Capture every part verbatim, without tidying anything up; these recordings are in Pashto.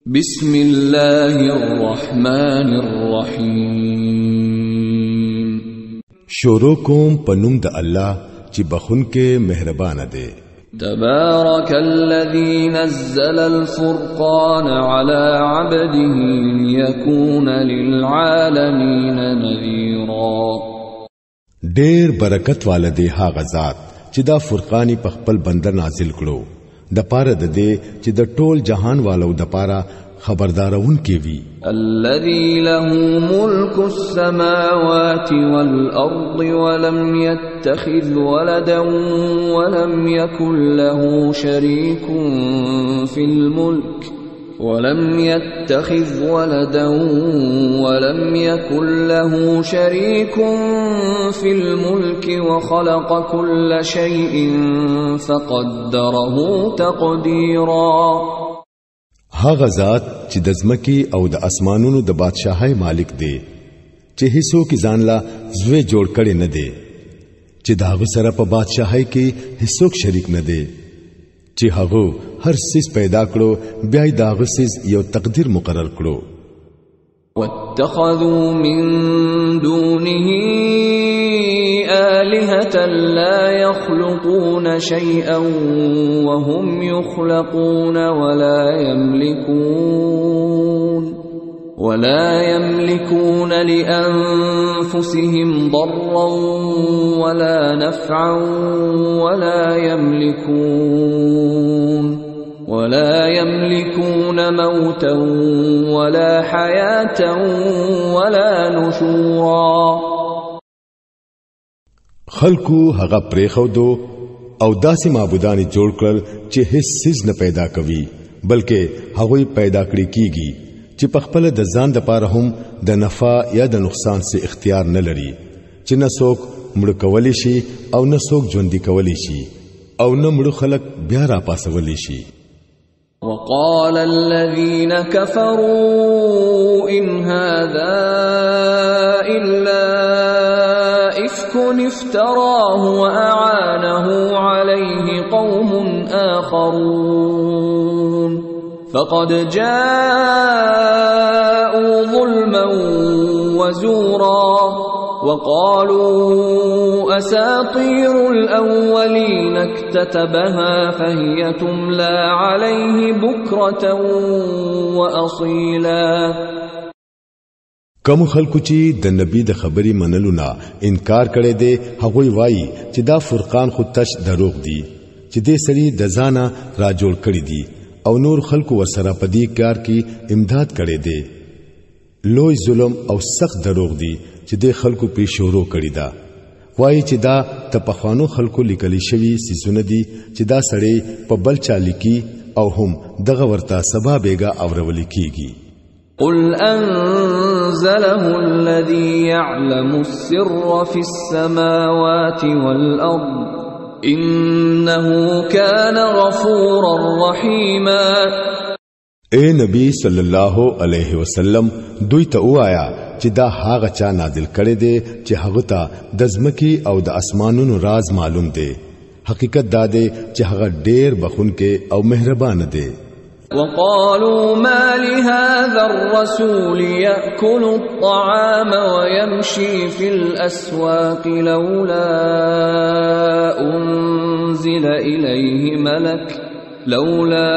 بسم الله الرحمن الرحیم. شروع کوم پنوم د الله چې بخون کې مهربان دی. تبارك الذي نزل الفرقان على عبده ليكون للعالمين نذيرا. ډېر برکت والده هغه ذات چې دا فرقانی په خپل بنده نازل کړو د پاره د دې چې د ټول جهان والو د پاره خبردارون کې وي. الذي له ملك السماوات والأرض ولم يتخذ ولدا ولم يكن له شريك في الملك ولم يتخذ ولدا ولم يكن له شريك في الملك وخلق كل شيء فقدره تقديرا. هغه ذات چې د ځمکې او د اسمانونو د بادشاہي مالک دی چې هیڅو کې ځان لا زوی جوړ کړي نه دی چې داغه سره په بادشاہي کې هیڅوک شریک نه دی چې هغه هر څه پیدا کړو بیا داغه څه یو تقدیر مقرر کړو. واتخذوا من دونه آلهة لا يخلقون شيئا وهم يخلقون ولا يملكون ولا يملكون لأنفسهم ضرا ولا نفعا ولا يملكون ولا يملكون موتا ولا حياة ولا نشورا. خلقو هغه پریخو دو او داسې معبودان جوړ کړل چې هیڅ سیز نه پیدا کوي بلکې هغه پیدا کړی کیږي چې په خپل د ځان د پاره هم د نفع یا د نقصان څخه اختیار نه لري چې نه څوک مړ کولی شي او نه څوک ژوندۍ کولی شي او نه مړ خلق بیا را پاسولی شي. وقال الذين كفروا إن هذا إلا إفك افتراه وأعانه عليه قوم آخرون فقد جاءوا ظلما وزورا وقالوا أساطير الأولين اكتتبها فهي تملى عليه بكرة وأصيلا. کوم خلکو چې د نبی د خبرې منلو نه انکار کړي دي هغه وایي چې دا فرقان خو تش دروغ دي چې دې سړي د ځانه را جوړ کړي دي او نور خلکو ورسره په دې کار کې امداد کړي دي. لوی ظلم او سخت دروغ دي چې د خلکو په شورو کړي دا وایي چې دا د پخوانو خلکو لیکلي شوی سيزونه دي چې دا سړی په بل چا لیکي او هم دغه ورته سبا بیگا اورول کیږي. قل أنزله الذي يعلم السر في السماوات والأرض إنه كان غفورا رحيما. اے نبی صلی الله علیه وسلم دوی ته وایا چې دا هغه چا نازل کړي دي چې هغه ته د ځمکې او د اسمانونو راز معلوم دي. حقیقت دا دی چې هغه ډېر بخونکې او مهربان دی. وقالوا ما لهذا الرسول يأكل الطعام ويمشي في الأسواق لولا أنزل إليه ملك لولا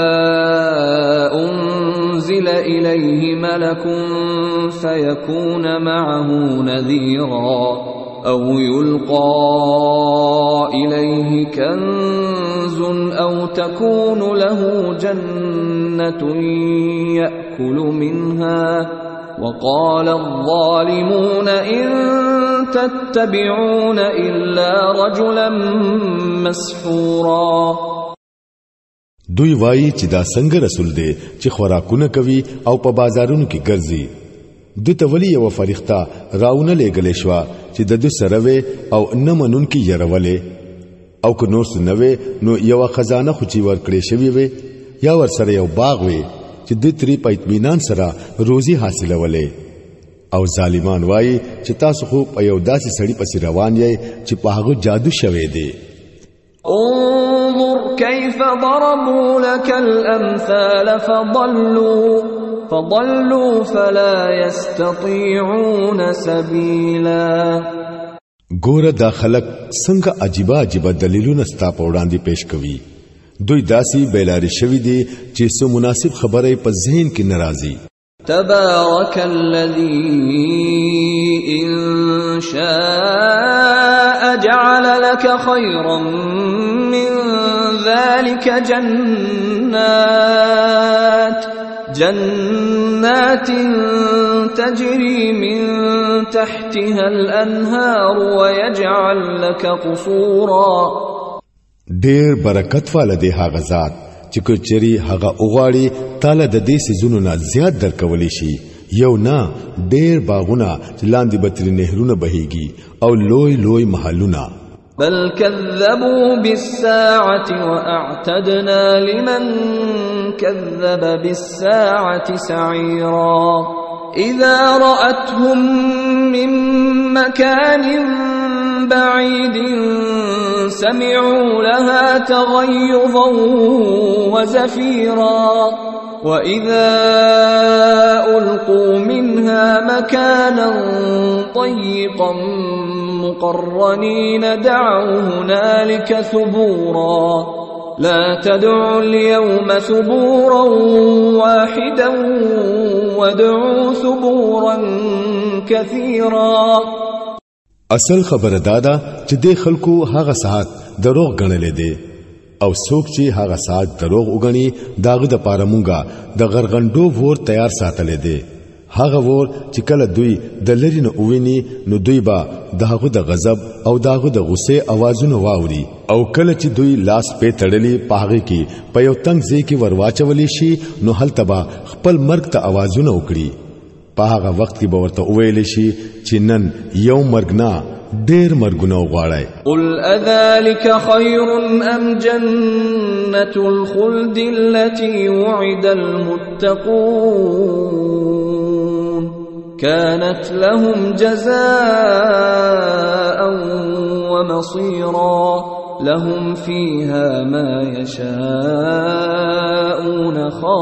أنزل إليه ملك فيكون معه نذيرا أو يلقى إليه كنز أو تكون له جنة يأكل منها وقال الظالمون إن تتبعون إلا رجلا مسحورا. دوی وایي چې دا څنګه رسول دی چې خوراکونه کوي او په بازارونو کې ګرځي. د تولی یو فرښتہ راونه لګلې شو چې د دې سره وې او نه منون کې يرولې او که نور څه نوې نو یو خزانه خو چې ور کړې شوی وې یا ور سره یو باغ وې چې د تری په اطمینان سره روزي حاصلولې. او ظالمان وایي چې تاسو خو په یو داسې سړی پسې روان یې چې په هغه جادو شوی دی. انظر كيف ضربوا لك الأمثال فضلوا فضلوا فلا يستطيعون سبيلا. ګوره دا خلق څنګه عجیبه عجیبه دلیلونه ستا په وړاندې پیش کوي. دوی داسي بیلاری شوی دي چې سو مناسب خبره په ذهن کې ناراضي. تبارك الذي إن شاء جعل لك خيرا من ذلك جنات جنات تجري من تحتها الأنهار ويجعل لك قصورا. ډېر برکت والا دی هغه ذات چې کچري هغه اوغاړي تعالی د دې سيزونو نه زیات درکولی شي. یو نه ډېر باغونه چې لاندې بتري نهرونه بهيږي او لوی لوی محلونه. بل كذبوا بالساعة وأعتدنا لمن كذب بالساعة سعيرا. إذا رأتهم من مكان بعيد سمعوا لها تغيظا وزفيرا وإذا ألقوا منها مكانا ضيقا مقرنين دعوا هنالك ثبورا. لا تدعوا اليوم ثبورا واحدا وادعوا ثبورا كثيرا. اصل خبره دادا چې د خلکو هغه ساعت دروغ غنلې دي او څوک چې هغه ساعت دروغ وګڼي داغه د پاره مونږه د غرغندو ور تیار ساتلې دي. هغه ور چې کله دوی د لری نه اوویني نو دوی با داغه د غضب او داغه د غصه आवाजونه واوري او کله چې دوی لاس په تړلې پاغه کې په یو تنگ ځای کې ورواچولې شي نو هلتبا خپل مرګ ته आवाजونه وکړي. په هغه وخت کې به ورته وویل شي چې نن یو مرګ نه ډېر مرګونه وغواړي. قل اذلك خير ام جنة الخلد التي وعد المتقون كانت لهم جزاء ومصيرا لهم فيها ما يشاءون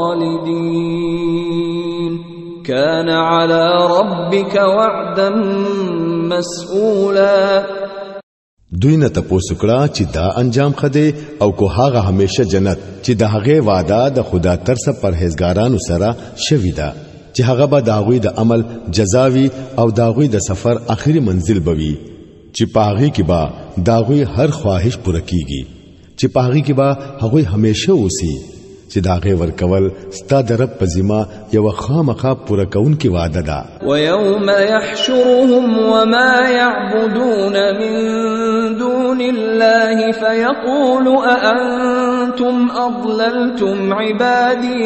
خالدين كان على ربك وعدا مسئولا. دوی نه تاسو کړه چې دا انجام خده او کو هغه همیشه جنت چې د هغه وعده د خدا ترڅ پرهیزګارانو سره شوی دا چې هغه به داغوی د عمل جزاوي او داغوی د سفر اخري منزل بوي چې پاغي کې با داغوی هر خواهش پوره کیږي چې پاغي کې با هغه همیشه اوسي چې داغه ورکول ستا د رب په ذمہ یو خامخا پوره کون کی وعده ده. ويوم يحشرهم وما يعبدون من دون الله فيقول أأنتم أضللتم عبادي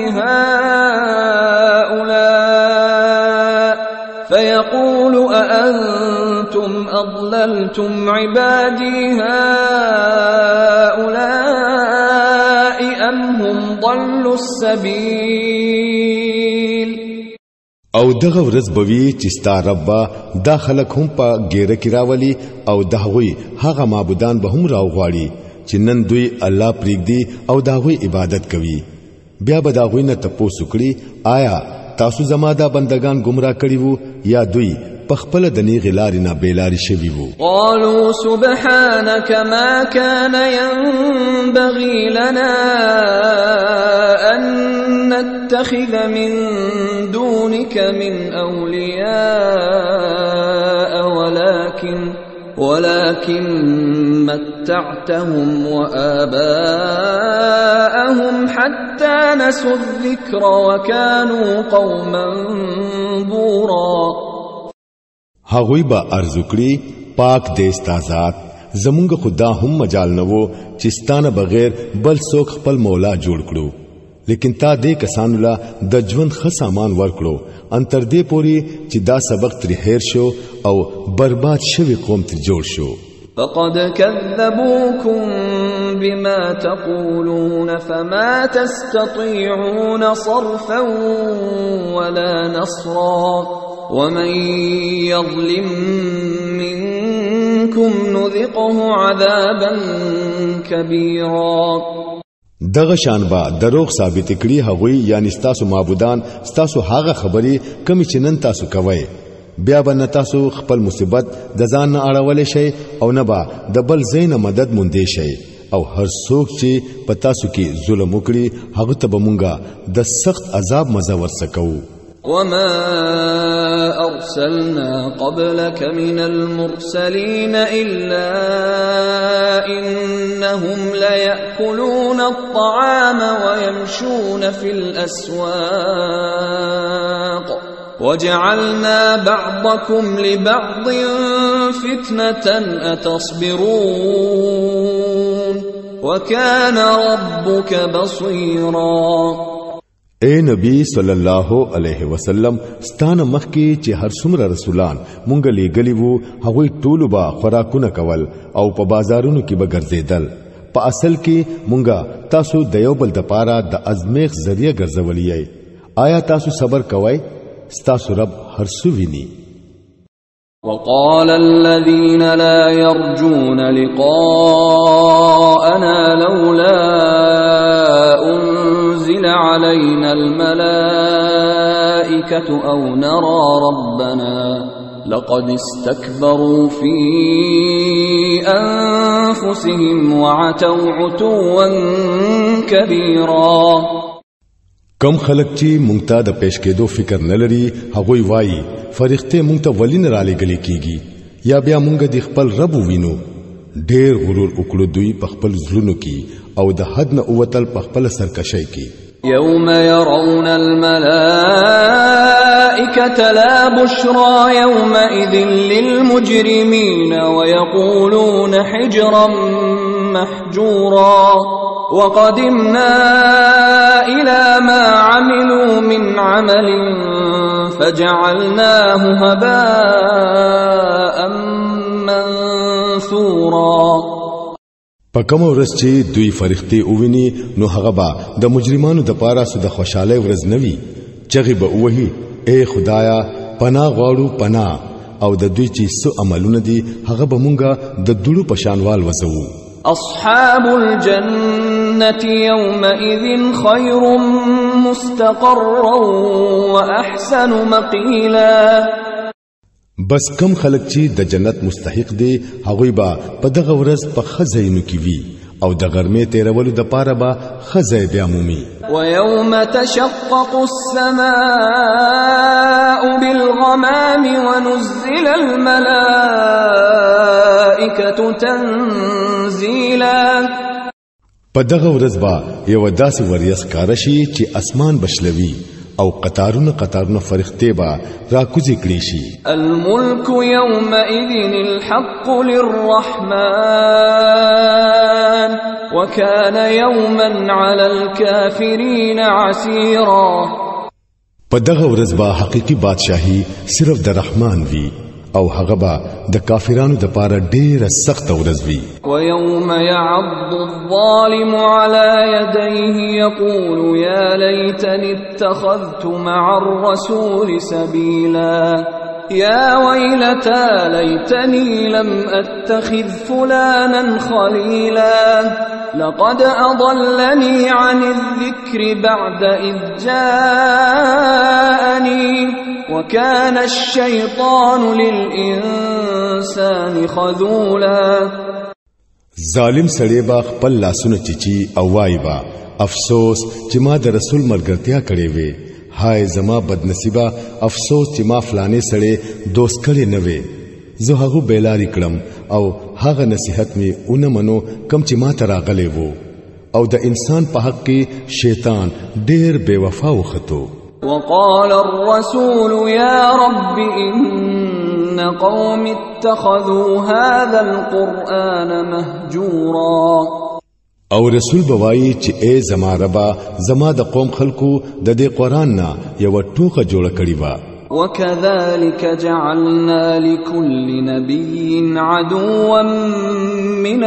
هؤلاء فيقول أأنتم أضللتم عبادي هؤلاء أم هم ضلوا السبيل. او دغه ورځ بوي چې ستا رب دا خلک هم په ګیره کې راولي او دغوی هغه معبودان به هم راوغواړي چې نن دوی الله پرېږدي او دغوی عبادت کوي. بیا به دغوی نه تپوس وکړي آیا تاسو زما دا بندگان گمراه کړي وو یا دوی پخپل دنی غلاری نه بیلاری شوی وو. قالوا سبحانك ما كان ينبغي لنا أن نتخذ من دونك من أولياء ولكن ولكن متعتهم وآباءهم حتى نسوا الذكر وكانوا قوما بورا. هغوی با ارزو کړي پاک دې ستازات زمونږ خدا هم مجال نوو چې ستانه بغیر بل څوک خپل مولا جوړ کړو لیکن تا دې کسانو لا د ژوند ښه سامان ورکړو ان تر دې پوري چې دا سبق تر هیر شو او برباد شوی قوم تر جوړ شو. فقد كذبوكم بما تقولون فما تستطيعون صرفا ولا نصرا ومن يظلم منكم نذقه عذابا كبيرا. دغه شان با دروغ ثابت کړي هغوی یعنی ستاسو معبودان ستاسو هغه خبري کمی چې نن تاسو کوي بیا به تاسو خپل مصیبت د ځان نه اړولې شي او نه با د بل زین مدد مونږ شي او هر څوک چې په تاسو کې ظلم وکړي هغه ته به مونږه د سخت عذاب مزه ورسکو. وما أرسلنا قبلك من المرسلين إلا إنهم ليأكلون الطعام ويمشون في الأسواق وجعلنا بعضكم لبعض فتنة أتصبرون وكان ربك بصيرا. اے نبی صلی الله علیه وسلم ستانه مخکي چې هر څومره رسولان مونږ لېګلی وو هغه ټول با خوراکونه کول او په بازارونو کې به ګرځیدل. په اصل کې مونږه تاسو د یو بل د پاره د ازمیخ ذریعہ ګرځولې. آیا تاسو صبر کوئ؟ ستاسو رب هر څه ویني. وقال الذين لا يرجون لقاءنا لولا أنزل علينا الملائكة أو نرى ربنا لقد استكبروا في أنفسهم وعتوا عتوا كبيرا. کم خلق چې مونږ ته د پېښ کېدو فکر نه لري هغوی وایي فرښتې مونږ ته ولین را لګلې کیږي یا بیا مونږ د خپل رب وینو. ډېر غرور وکړو دوی په خپل ځلونو کې او د حد نه اوتل په خپل سرکشۍ کې. يوم يرون الملائكة لا بشرى يومئذ للمجرمين ويقولون حجرا محجورا وقدمنا إلى ما عملوا من عمل فجعلناه هباء منثورا. پکم ورځ چې دوی فرښتې اوویني نو هغه با د مجرمانو د پاره سود خوشاله ورځ نوي چغي به وਹੀ اے خدایا پناه غواړو پناه او د دوی چې سو عملونه دي هغه به مونږه د دړو پشانوال وسو. أصحاب الجنة يومئذ خير مستقرا وأحسن مقيلا. بس کم خلق چې د جنت مستحق دي هغوی با په دغه ورځ په خزینو کې وي او د غرمې تیرولو د پاره با خزای بیا مومي. ويوم تشقق السماء بالغمام ونزل الملائكة تنزيلا. په دغه ورځ با یو داسې وریاس کار شي چې اسمان بشلوي او قطارونه قطارونه فرښتې با راکوزي کړي شي. الملك يومئذ الحق للرحمن وكان يوما على الكافرين عسيرا. په دغه ورځ با حقيقي بادشاہي صرف د رحمان وي او هغه با د کافرانو د پاره ډېر سخت ورځ وي. ويوم يعض الظالم على يديه يقول يا ليتني اتخذت مع الرسول سبيلا يا ويلتى ليتني لم أتخذ فلانا خليلا لقد أضلني عن الذكر بعد إذ جاءني وكان الشيطان للإنسان خذولا. ظالم سړی با خپل لاسونه چیچی او وای با افسوس چې ما د رسول ملګرتیا کړې وې. هاي زما بدنصیبه افسوس چې ما فلانه سړی دوست کړي نه وې. زه هغه بیلاری کړم او هغه نصیحت می اون منو کم چې ما تراغلې وو او د انسان په حق کې شیطان ډېر بے وفا وختو. وقال الرسول يا رب إن قوم اتخذوا هذا القرآن مهجورا. او رسول بوایي چې اے زما ربا زما د قوم خلکو د دې قرآن نه یو ټوکه جوړ کړی و. وكذلك جعلنا لكل نبي عدوا من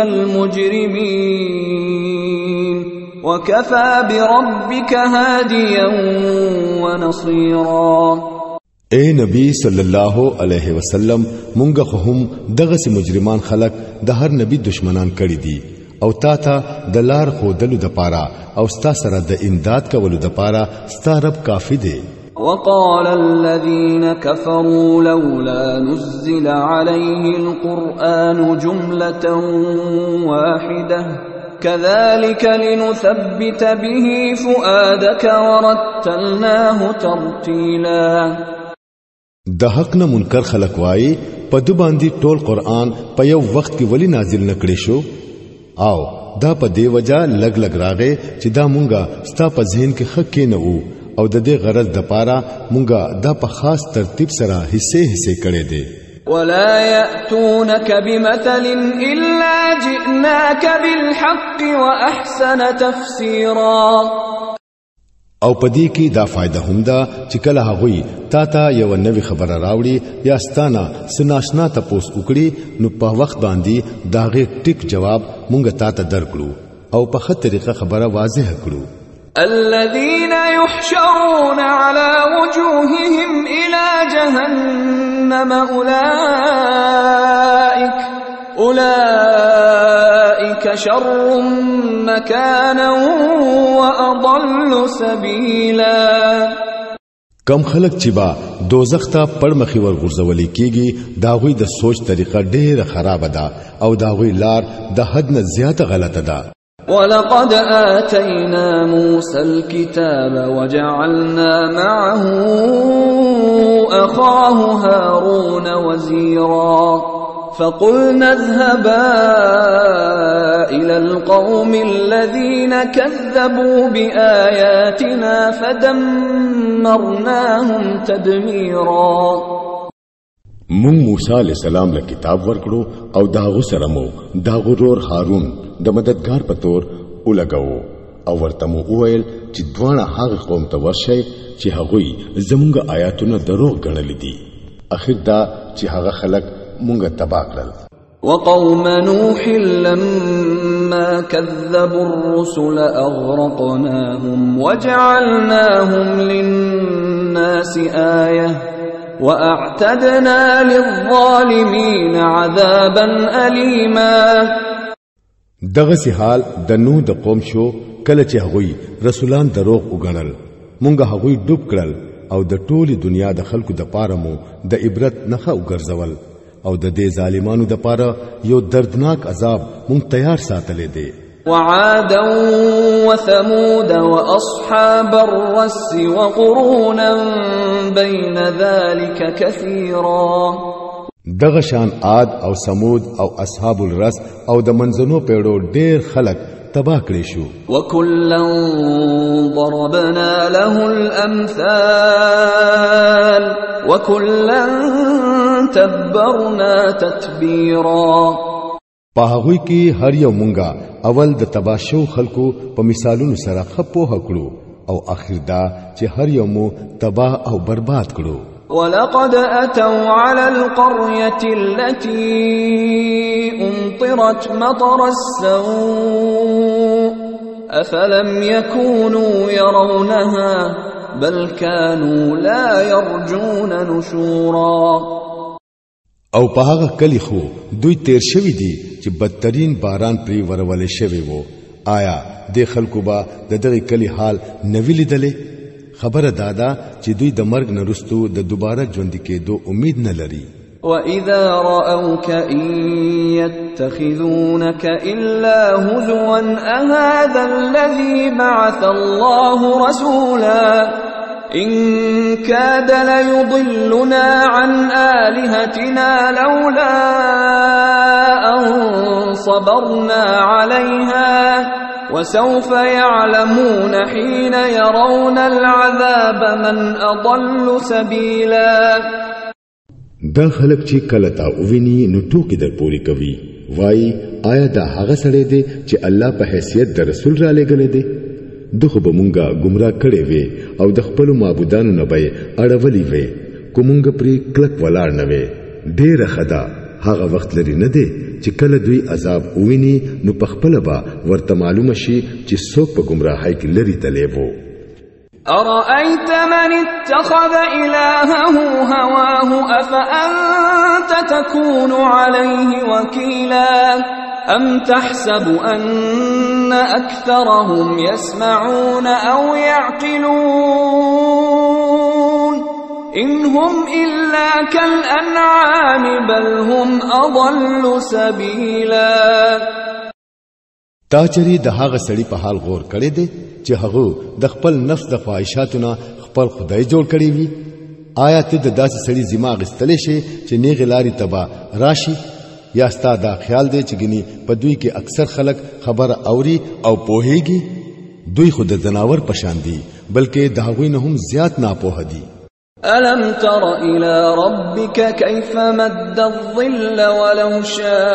المجرمين وكفى بربك هاديا ونصيرا. اے نبی صلی الله علیه وسلم مونږ خو هم دغه سي مجرمان خلق د هر نبی دشمنان کړی دي او تا ته د لار خودلو د پاره او ستا سره د امداد کولو د پاره ستا رب کافی دی. وقال الذين كفروا لولا نزل عليه القرآن جملة واحدة كذلك لنثبت به فؤادك ورتلناه ترتيلا. د حق نه منکر خلق وای په د باندې ټول قرآن په یو وخت کې ولی نازل نکړي شو او دا په دی وجہ لګ لګ راغې چې دا مونږه ستا په ذهن کې حق کې نه وو او د دې غرض د پاره مونږه دا په خاص ترتیب سره حصے حصے کړي دي. ولا يأتونك بمثل إلا جئناك بالحق وأحسن تفسيرا. او پدې کې دا فائدہ هم ده چې کله هغوی تا ته یو نوې خبره راوړي یا ستانه سناشنا تپوس وکړي نو په وخت باندې داغه ټیک جواب مونږ تا ته درکړو او په خه طریقه خبره واضح کړو. الذين يحشرون على وجوههم إلى جهنم أولئك أولئك شر مكانا وأضل سبيلا. کم خلق چې با دوزخ ته پړمخي ورغورځولې کیږي داغوی د سوچ طریقه ډېره خراب ده او داغوی لار د حد نه زیاته غلطه ده. ولقد آتينا موسى الكتاب وجعلنا معه أخاه هارون وزيرا فقلنا اذهبا إلى القوم الذين كذبوا بآياتنا فدمرناهم تدميرا. مون موسی علیہ السلام له کتاب ورکړو او داغو سره مو داغو رور هارون د مددگار په تور ولګاو او ورته مو وویل چې دوانه هغه قوم ته ورشي چې هغوی زمونږ آیاتونه دروغ ګڼل دي. اخر دا چې هغه خلک مونږ تباہ کړل. وقوم نوح لما كذبوا الرسل أغرقناهم وجعلناهم للناس آية وأعتدنا للظالمين عذابا أليما. دغه سي حال د نوح د قوم شو کله چې هغوی رسولان دروغ وګڼل مونږه هغوی ډوب کړل او د ټولي دنیا د خلکو د پاره مو د عبرت نخا وګرځول او د دې ظالمانو د پاره یو دردناک عذاب مونږ تیار ساتلې دي. وعادا وثمود وأصحاب الرس وقرونا بين ذلك كثيرا. دغه شان عاد او سمود او اصحاب الرس او د منځنو پیړو ډېر خلک تباہ کړي شو. وكلا ضربنا له الأمثال وكلا تبرنا تتبيرا. په هغوی کې هر یو مونږه اول د تباشو خلکو په مثالونو سره خپو هکړو او اخر دا چې هر یو مو تباہ او برباد کړو. ولقد أتوا على القرية التي أمطرت مطر السوء أفلم يكونوا يرونها بل كانوا لا يرجون نشورا. او په هغه کلی خو دوی تیر شوی دي چې بدترین باران پری ورولې شوی وو. آیا د خلکو با د دغه کلی حال نوی لیدلې؟ خبره دادا چې دوی د مرګ نه رستو د دوباره ژوند کېدو امید نه لري. وَإِذَا رَأَوْكَ إِن يَتَّخِذُونَكَ إِلَّا هُزُوًا أَهَذَا الَّذِي بَعَثَ اللَّهُ رَسُولًا إِن كَادَ لَيُضِلُّنَا عَنْ آلِهَتِنَا لَوْلَا أَن صَبَرْنَا عَلَيْهَا وَسَوْفَ يَعْلَمُونَ حِينَ يَرَوْنَ الْعَذَابَ مَنْ أَضَلُّ سَبِيلًا. دا خلق چې کله تا وویني نو ټوکی در پوری کوي وای آیا دا هغه سره دی چې الله په حیثیت د رسول را لګل دی؟ دغه به مونږه گمراه کړي وي او د خپل معبودانو نه به اړولې وي کومنګ پری کلک ولاړ نه وي. ډېر خدا هغه وخت لري نه دی چې کله دوی عذاب وویني نو په خپل به ورته معلومه شي چې څوک په گمراهۍ کې لري تلې وو. أرأيت من اتخذ إلهه هواه أفأنت تكون عليه وكيلا أم تحسب أن أكثرهم يسمعون أو يعقلون إن هم إلا كالأنعام بل هم أضل سبيلا. تا چری د هغه سړي په حال غور کړی دی چې هغه د خپل نفس د خواهشاتونو خپل خدای جوړ کړی وي؟ آیا ته د داسې سړي ذمہ غستلی شي چې نیغې لارې تبا راشي؟ یا ستا دا خیال دی چې ګني په دوی کې اکثر خلک خبر اوري او پوهیږي؟ دوی خود د ځناور پشان دي بلکې د هغوی نه هم زیات ناپوه دي. ألم تر إلى ربك كيف مد الظل ولو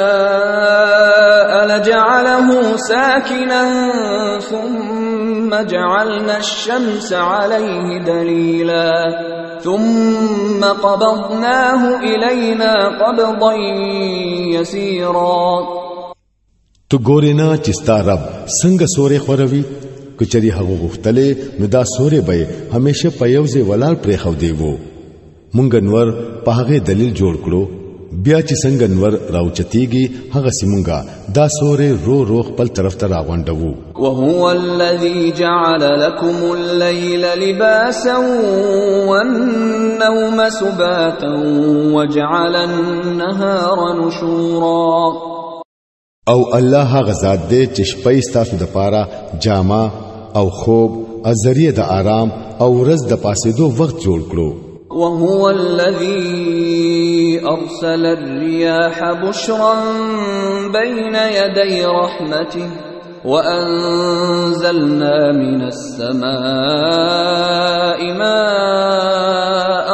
شاء لجعله ساكنا ثم جعلنا الشمس عليه دليلا ثم قبضناه إلينا قبضا يسيرا. تو ګورینا چې ستا رب څنګه سورې خوروي؟ کچری هغه غختله نو دا سورې به همیشه په یو ځای ولال پرې خو دی وو. مونږ نور په هغه دلیل جوړ کړو بیا چې څنګه نور راوچتيږي هغه سیمونګه دا سورې رو رو خپل طرف ته راغونډو. وهو الذي جعل لكم الليل لباسا والنوم سباتا وجعل النهار نشورا. او الله هغه ذات دی چې شپې ستاسو د پاره جامه او خوب او ذریعہ د آرام او ورځ د پاسېدو وخت جوړ کړو. وهو الذي أرسل الرياح بشرا بين يدي رحمته وأنزلنا من السماء ماء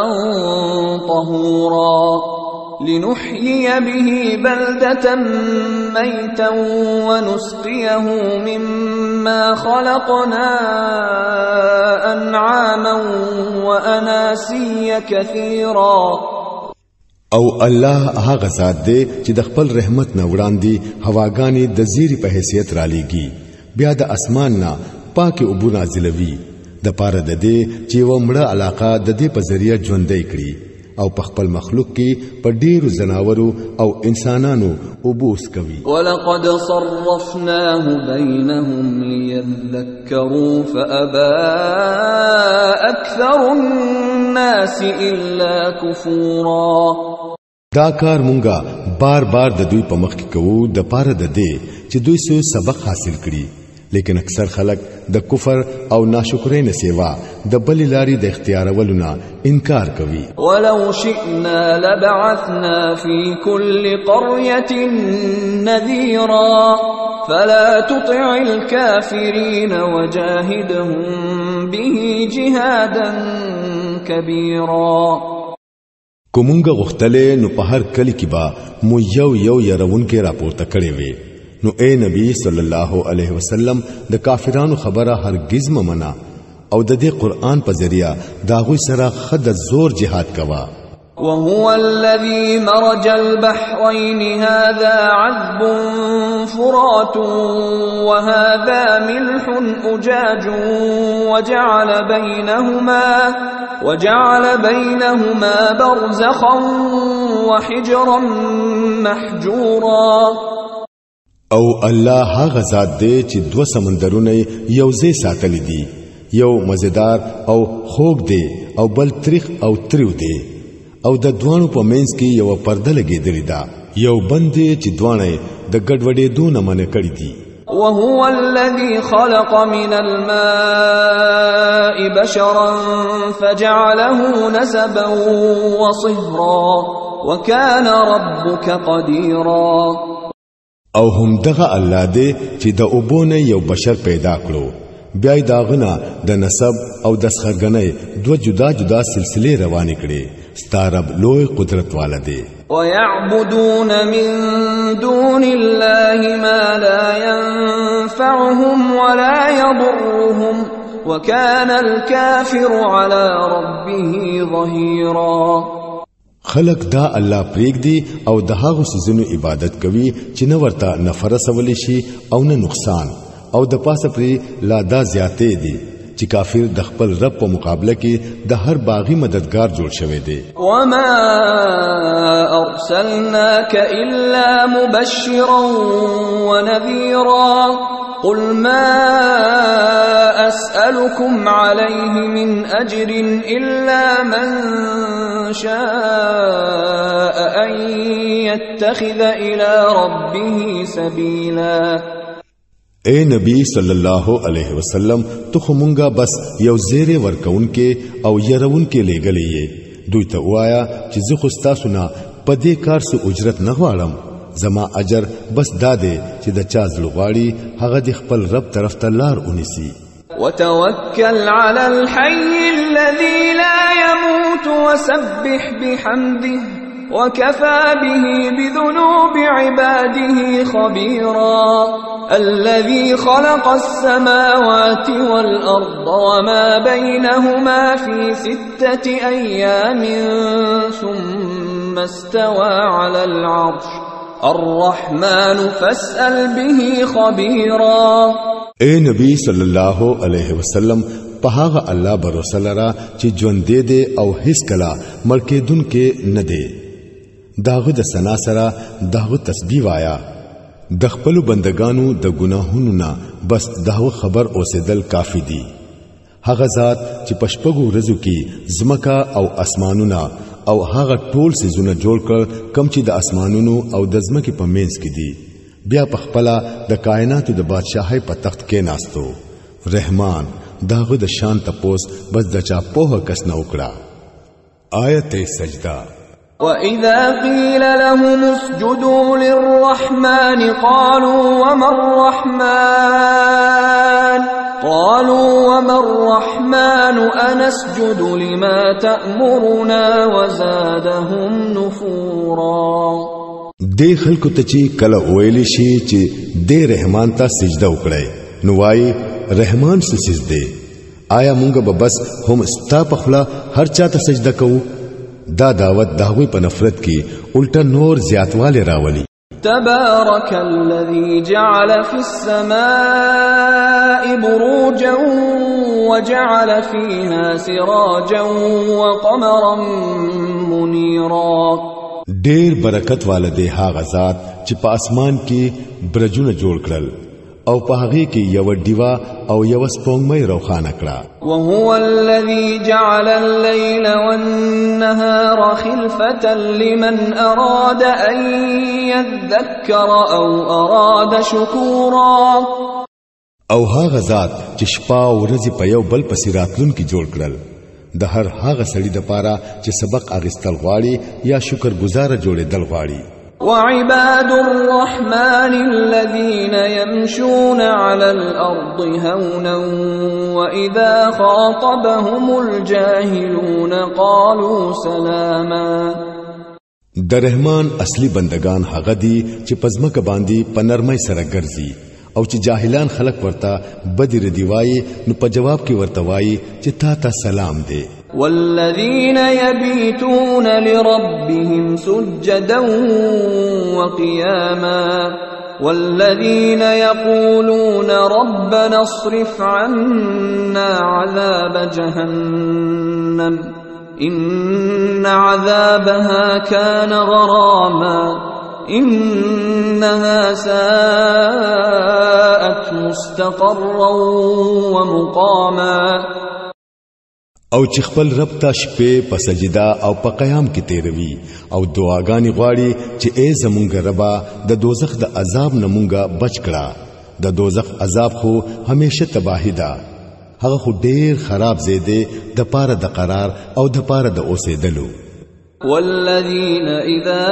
طهورا لنحيي به بلدة ميتا ونسقيه مما خلقنا أنعاما وأناسيا كثيرا. او الله هغه ذات دی چې د خپل رحمت نه وړاندې هواګانې د زیری په حیثیت را لېږي بیا د اسمان نه پاکه اوبو نازلوي د پاره د دې چې و مړه علاقه د دې په ذریعہ ژوندۍ کړي او په خپل مخلوق کې په ډیرو زناورو او انسانانو وبوس کوي. ولقد صرفناه بينهم ليذكروا فأبى أكثر الناس إلا كفورا. دا کار مونږه بار بار د دوی په مخ کې کوو د پاره د دې چې دوی سو سبق حاصل کړي لیکن اکثر خلک د کفر او ناشکرۍ نه سیوا د بل لاري د اختیارولو نه انکار کوي. ولو شئنا لبعثنا في كل قرية نذيرا فلا تطع الكافرين وجاهدهم به جهادا كبيرا. کومنګ غختله نو په هر کلی کې با مو یو یو يرون کې راپورته کړي وي. نو اے نبی صلی الله علیه وسلم د کافرانو خبره هرگز ممنه او د دې قرآن په ذریعہ داغوی سره خد زور جهاد کوا. وهو الذي مرج البحرين هذا عذب فرات وهذا ملح أجاج وجعل بينهما وجعل بينهما برزخا وحجرا محجورا. او الله هغه ذات دی چې دو سمندرونه یو ځای ساتل دي یو مزیدار او خوږ دی او بل تریخ او تریو دی او د دوانو په منځ کې یو پرده لګېدلې ده یو بندې چې دوانه د ګډوډې دون منه کړې دي. وهو الذي خلق من الماء بشرا فجعله نسبا وصهرا وكان ربك قديرا. او هم دغه الله دی چې د اوبونه یو بشر پیدا کړو بیا داغنا د نسب او د سخرګنۍ دو جدا جدا سلسله روانې کړي. ستارب لوی قدرت والده. ويعبدون من دون الله ما لا ينفعهم ولا يضرهم وكان الكافر على ربه ظهيرا. خلق دا الله پریک دی او د هغه سيزونو عبادت کوي چې نه ورته نفر سوال شي او نه نقصان او د پاسه پری لا دا زیاتې دي چې چې کافر د خپل رب په مقابله کې د هر باغی مددگار جوړ شوی دی. وما ارسلناك الا مبشرا ونذيرا قل ما اسالكم عليه من اجر الا من شاء ان يتخذ الى ربه سبيلا. اے نبی صلی الله علیه وسلم تو خمونګه بس یو زیره ورکون کې او يرون کې لګلې دوی ته وایا چې زه خو تاسو نه په دې کار سو اجرت نه غواړم، زما اجر بس داده چې د چا زلغواړي هغه د خپل رب طرف ته لار ونیسي. وتوكل على الحي الذي لا يموت وسبح بحمده وكفى به بذنوب عباده خبيرا. الذي خلق السماوات والأرض وما بينهما في ستة أيام ثم استوى على العرش الرحمن فاسأل به خبيرا. اے نبی صلی الله علیه وسلم په هغه الله باور لرا چې ژوند دې دې او هیڅ کلا ملکې دن کې نه دی. داغه د سنا سره داغه تسبیح وایا. د خپل بندگانو د ګناهونو نه بس داغه خبر اوسېدل کافی دی. هغه ذات چې پشپغو رزو کې زمکا او اسمانونه او هغه ټول سيزونه جوړ کړ کم چې د اسمانونو او د زمکې په منځ کې دي، بیا په خپل د کائناتو د بادشاہي په تخت کې ناستو. رحمان داغه د شان تپوس بس د چا په کس نه وکړه. آیت سجدہ. وَإِذَا قِيلَ لَهُمُ اسْجُدُوا لِلرَّحْمَنِ قَالُوا وَمَا الرَّحْمَنُ قَالُوا وَمَا الرَّحْمَنُ أَنَسْجُدُ لِمَا تَأْمُرُنَا وَزَادَهُمْ نُفُورًا. دې خلکو ته چې کله ویل شي چې دې رحمان ته سجده وکړي نو وايي رحمان څه سجده؟ آیا مونږ به بس هم ستا په خلا هر چا ته سجده کوو؟ دا دعوت داوی په نفرت کې الټا نور زیاتواله راولي. تبارك الذي جعل في السماء بروجا وجعل فيها سراجا وقمرا منيرا. ډېر برکت والده هغه ذات چې په اسمان کې برجونه جوړ کړل او په هغه کې یو دیوا او یو سپوږمۍ روښانه کړه. وهو الذي جعل الليل والنهار خلفة لمن أراد أن يذكر أو أراد شكورا. او هغه ذات چې شپه او ورځ په یو بل پسې راتلونکي جوړ کړل د هر هغه سړي د پاره چې سبق اغستل غواړي یا شکر گزار جوړېدل غواړي. وعباد الرحمن الذين يمشون على الأرض هونا وإذا خاطبهم الجاهلون قالوا سلاما. د رحمان اصلي بندگان هغه دي چې پزمک باندې په نرمۍ سره ګرځي او چې جاهلان خلق ورته بدر دی وای نو په جواب کې ورته وای چې تا ته سلام دی. والذين يبيتون لربهم سجدا وقياما والذين يقولون ربنا اصرف عنا عذاب جهنم إن عذابها كان غراما إنها ساءت مستقرا ومقاما. او چې خپل رب ته شپې په سجدا او په قیام کې تیروي او دعاګانې غواړي چې اے زمونږ ربا د دوزخ د عذاب نه مونږه بچ کړه. د دوزخ عذاب خو همیشه تباہی ده، هغه خو ډیر خراب زیده د پاره د قرار او د پاره د اوسېدلو. والذين إذا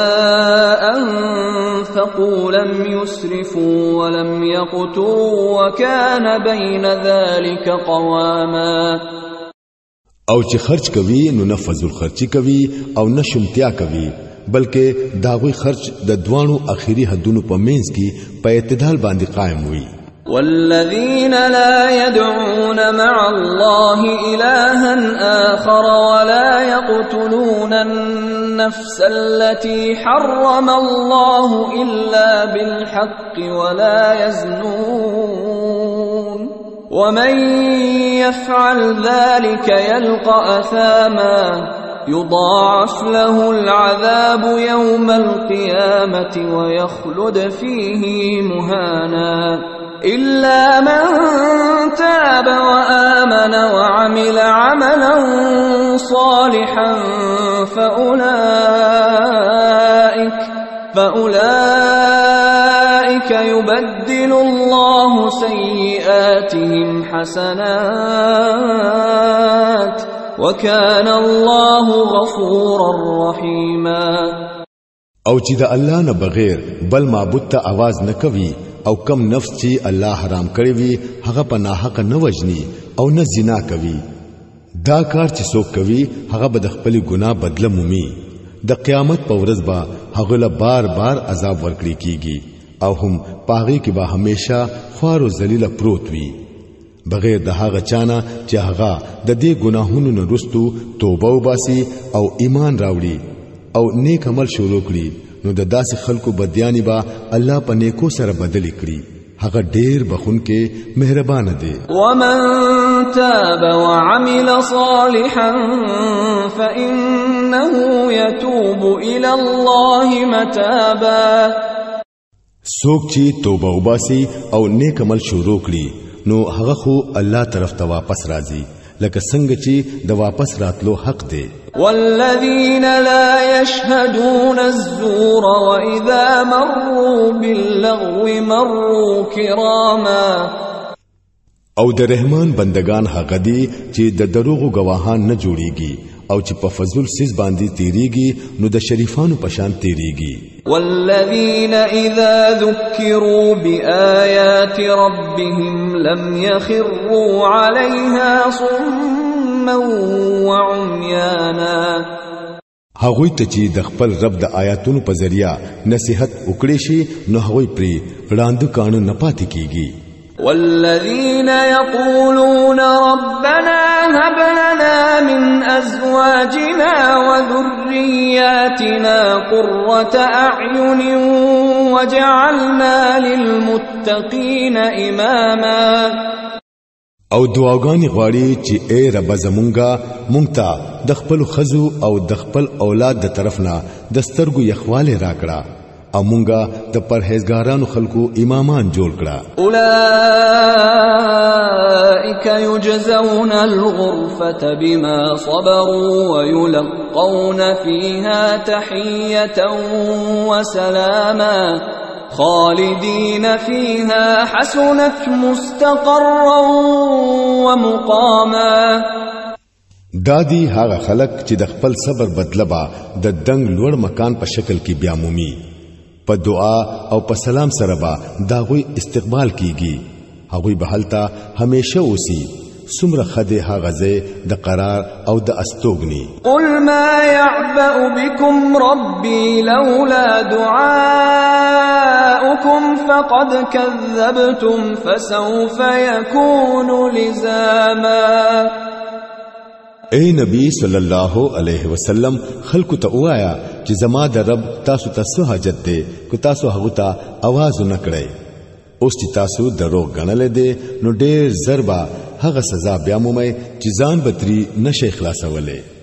أنفقوا لم يسرفوا ولم يقتروا وكان بين ذلك قواما. او چې خرج کوي نو نه فضل خرچي کوي او نه شمتیا کوي بلکې داغوی خرچ د دوانو اخیری حدونو په منځ کې په اعتدال باندې قائم وي. والذين لا يدعون مع الله إلها آخر ولا يقتلون النفس التي حرم الله إلا بالحق ولا يزنون ومن يفعل ذلك يلقى أثاما يضاعف له العذاب يوم القيامة ويخلد فيه مهانا إلا من تاب وآمن وعمل عملا صالحا فأولئك فأولئك يبدل الله سيئاتهم حسنات وكان الله غفورا رحيما. او چې د الله نه بغیر بل معبود ته आवाज نه کوي او کم نفس چې الله حرام کړی وي هغه په ناحق نه وجني او نه زنا کوي، دا کار چې څوک کوي هغه به د خپل ګناه بدله مومي. د قیامت په ورځ به هغه له بار بار عذاب ورکړي کیږي او هم پاغي کې به همیشه خوار او ذلیل پروت وي، بغیر د هغه چانه چې هغه د دې ګناهونو نه رستو توبه وباسي او ایمان راوړي او نیک عمل شروع کړي، نو د داسې خلکو بدیانی با الله په نیکو سره بدلی کړي. هغه ډیر بخونکې مهربان دی. ومن تاب وعمل صالحا فإنه يتوب إلى الله متابا. څوک چې توبه وباسي او نیک عمل شروع کړي نو هغه خو الله طرف ته واپس راځي، لکه څنګه چې د واپس راتلو حق دی. والذين لا يشهدون الزور وإذا مروا باللغو مروا كراما. او د رحمان بندگان هغه دي چې د دروغو گواهان نه جوړيږي او چې په فضل سیس باندې تیریږي نو د شریفانو پشان تیریږي. والذين إذا ذكروا بآيات ربهم لم يخروا عليها صما وعميانا. هغوی ته چې د خپل رب د آیاتونو په ذریعہ نصیحت وکړي شي نو هغوی پری وړاندې کانو نه پاتې کیږي. والذين يقولون ربنا هب لنا من أزواجنا وذرياتنا قرة أعين وجعلنا للمتقين إماما. او دعاګانې غواړي چې اے رب زمونږه مونږ ته د خپل خزو او د خپل اولاد د طرفنا د سترګو یخواله راکړه او مونږه د پرهیزګارانو خلکو امامان جوړ کړه. اولئک یجزون الغرفة بما صبروا ويلقون فيها تحية وسلاما خالدين فيها حسنت مستقرا ومقاما. دادی هغه خلق چې د خپل صبر بدلبا د دنګ لوړ مکان په شکل کې بیا مومي، په دعا او په سلام سره با داغوی استقبال کیږي، هغوی به هلته همیشه اوسي. سمره خده هغه ځای د قرار او د استوګنی. قل ما يعبأ بكم ربي لولا دعاؤكم فقد كذبتم فسوف يكون لزاما. اے نبی صلی الله علیه وسلم خلق ته وایا چې زما د رب تاسو ته څه حاجت دی کو تاسو هغه ته आवाज نه کړئ. اوس چې تاسو دروغ غنل دي نو ډېر ضربه هغه سزا بیا مومئ چې ځان بتري نشي خلاصولې.